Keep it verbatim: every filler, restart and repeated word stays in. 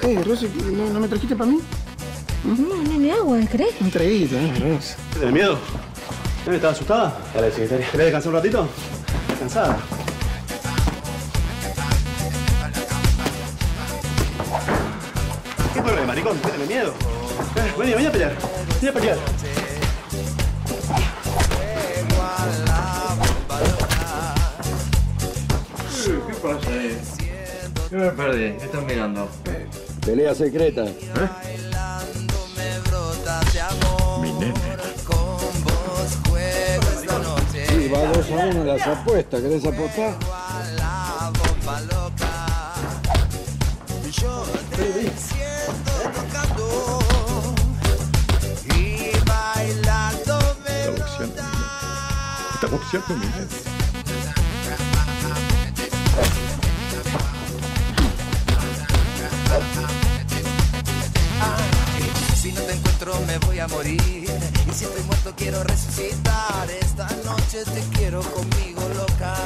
¿Qué, Rosy? ¿No, no me trajiste para mí? No, no hay agua, ¿crees? Un traguito, ¿eh, Rosy? ¿Tienes miedo? ¿Estás asustada? Dale, secretaria. ¿Querés descansar un ratito? ¿Cansada? ¿Qué corre, maricón? ¿Tienes miedo? Eh, vení, vení a pelear. Vení a pelear. ¿Qué pasa ahí? ¿Qué me perdí? ¿Qué están mirando? Pelea secreta. ¿Eh? Mi nene. Sí, va dos a uno en las apuestas. ¿Querés apostar? Está boxeando mi nene. Si no te encuentro me voy a morir. Y si estoy muerto quiero resucitar. Esta noche te quiero conmigo, loca.